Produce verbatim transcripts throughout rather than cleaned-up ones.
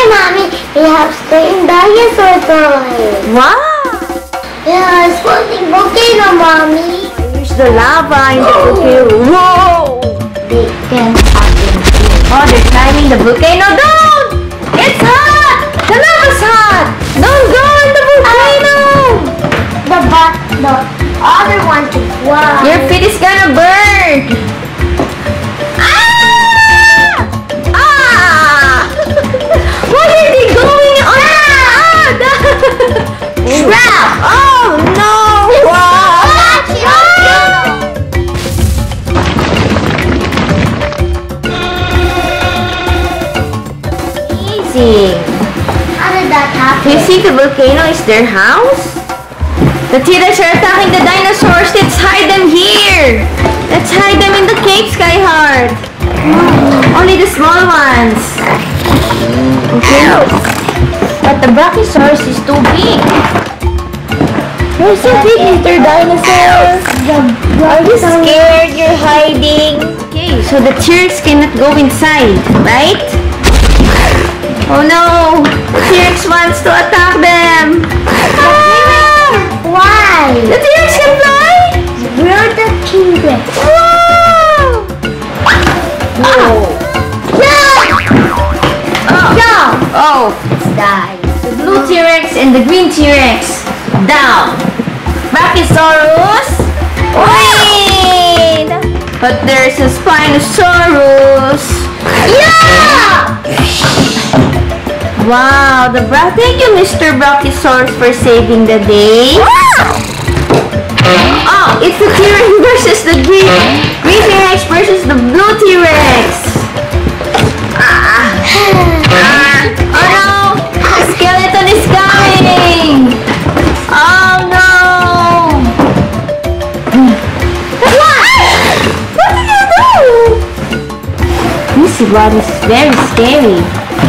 Mommy, we have staying dinosaur toys. Wow! Yeah, it's floating volcano, Mommy. Here's the lava in the volcano. Whoa! They can happen. Oh, they're climbing the volcano. Don't! It's hot! The lava's hot! Don't go in the volcano! The but the other one to fly. Your feet is gonna burn! Ah! Ah! Why are they going on? Ah! Trap! Oh no! Wow! Amazing! How did that happen? Do you see the volcano is their house? The T-Rex are attacking the dinosaurs. Let's hide them here. Let's hide them in the cave, Skyheart. Only the small ones. Okay. But the brachiosaurus is too big. They're so big, Mister Dinosaur. Are you scared? You're hiding. Okay, so the T-Rex cannot go inside, right? Oh no! The T-Rex wants to attack them. Ah! Why? The T-Rex can fly? We're the T-Rex. Wow! No! No! Oh! No! Oh! Let's die. The blue T-Rex and the green T-Rex down. Brachiosaurus win! But there's a spinosaurus. Yeah! Wow! The bra. Thank you, Mister Brachiosaurus, for saving the day. Oh, it's the T-Rex versus the green, green T-Rex versus the blue T-Rex. Ah. Ah. Oh no! The skeleton is coming! Oh no! What? What did you do? This one is very scary.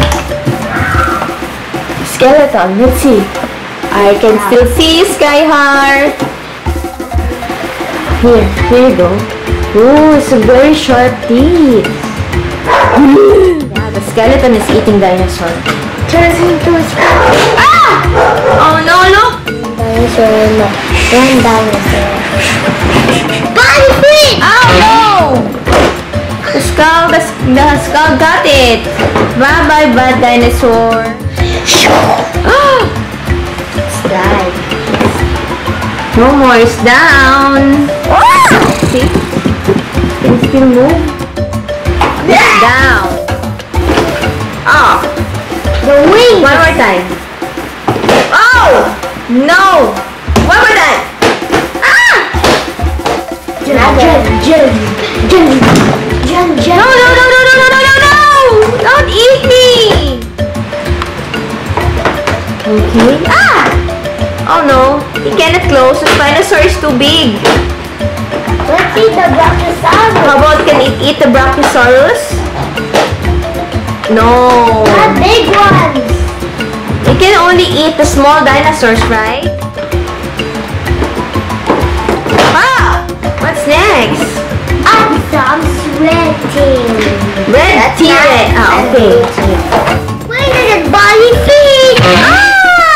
Skeleton, let's see. I can still see Skyheart. Here, here you go. Oh, it's a very sharp teeth. Yeah, the skeleton is eating dinosaur. Turns into a skeleton. Ah! Oh no, look! Dinosaur, no. One dinosaur. Body feet! Oh no! The skull, the, the skull got it. Bye bye, bad dinosaur. Ah! It's died. No more, it's down. See? Can you still move? It's down. Oh! The wings! One more time. Oh! No! One more time. Ah! Jun, jun, jun, jun, jun, jun. No, no, no, no, no, no, no, no, no! Don't eat me! Okay. Ah! Oh no, he cannot close. The dinosaur is too big. Let's eat the brachiosaurus. How about can it eat the brachiosaurus? No. The big ones. It can only eat the small dinosaurs, right? Ah! What's next? I'm, I'm sweating. Red T-Rex. Ah, okay. Where did his body feet? Ah!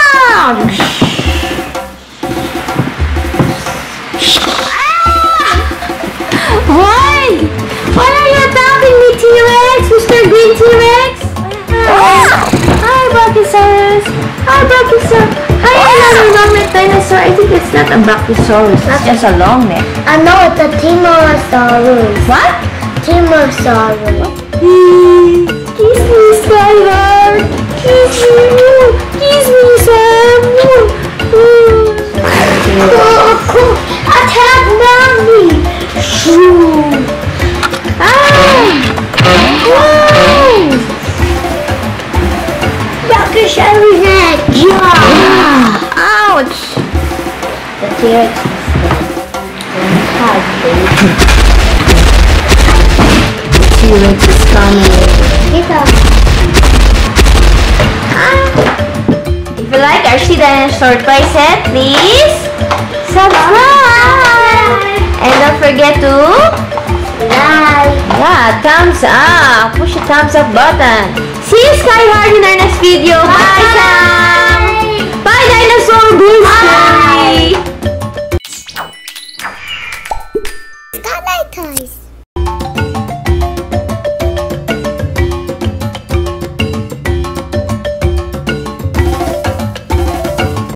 Why? Why are you attacking me, T-Rex? Mister Green T-Rex? Hi, Brachiosaurus. Hi, Brachiosaurus. Hi, another long neck dinosaur. I think it's not a Brachiosaurus. It's just a long neck. I know it's a Tyrannosaurus. What? Tyrannosaurus. Kiss me, Skyheart. Kiss me. Kiss me, Sam. Oh, cool. Attack Mommy. Ah! Wow! Brachiosaurus neck. Yeah. Ouch! The T-Rex T-Rex is coming. Get up. Ah. If you like our Schleich Dinosaur Playset, please subscribe! And don't forget to Like. yeah, thumbs up! Push the thumbs up button! See you, Skyheart, in our next video. Bye, Sam! Bye, Dinosaur Booster! Skylight toys.